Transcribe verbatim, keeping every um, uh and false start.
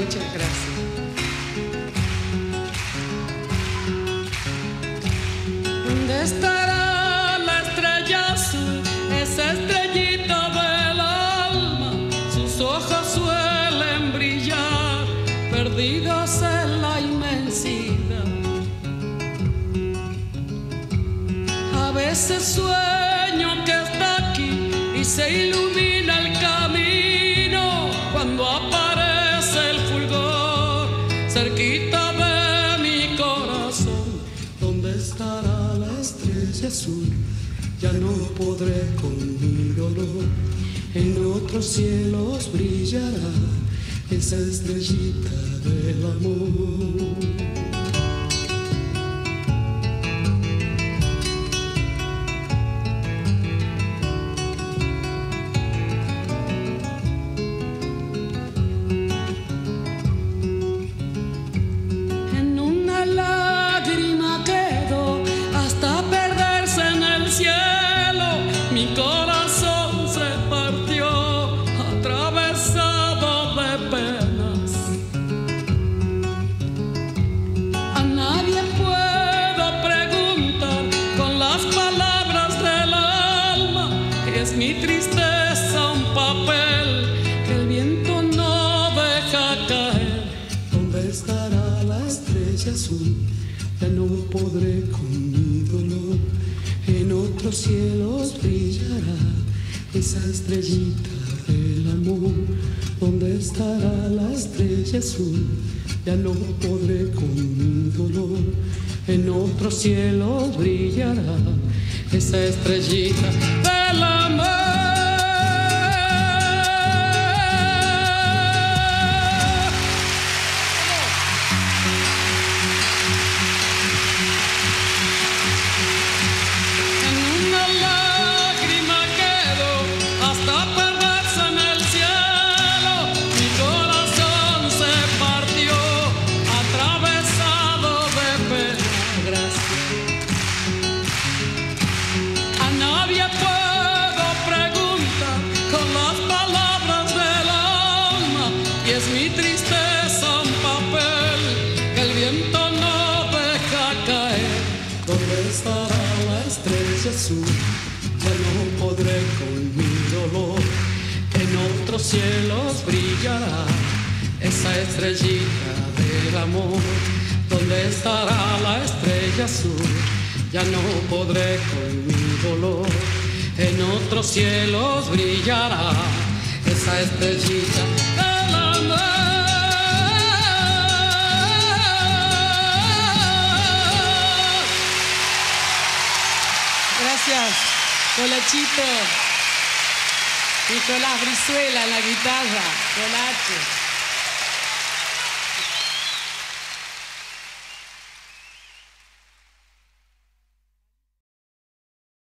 Muchas gracias. ¿Dónde estará la estrella azul, esa estrellita del alma? Sus ojos suelen brillar, perdidos en la inmensidad. A veces sueño que está aquí y se ilumina el camino cuando aparece el fulgor cerquita de mi corazón. ¿Dónde estará la estrella azul? Ya no podré con mi dolor. En otros cielos brillará esa estrellita del amor. Mi corazón se partió, atravesado de penas. A nadie puedo preguntar con las palabras del alma. Es mi tristeza un papel que el viento no deja caer. ¿Dónde estará la estrella azul? Ya no podré con mi dolor. En otros cielos brillará esa estrellita del amor. ¿Dónde estará la estrella azul? Ya no podré con mi dolor. En otros cielos brillará esa estrellita del amor. Es mi tristeza un papel que el viento no deja caer. ¿Dónde estará la estrella azul? Ya no podré con mi dolor. En otros cielos brillará esa estrellita del amor. ¿Dónde estará la estrella azul? Ya no podré con mi dolor. En otros cielos brillará esa estrellita del amor. Gracias, Colachito. Nicolás Brizuela en la guitarra, Colache.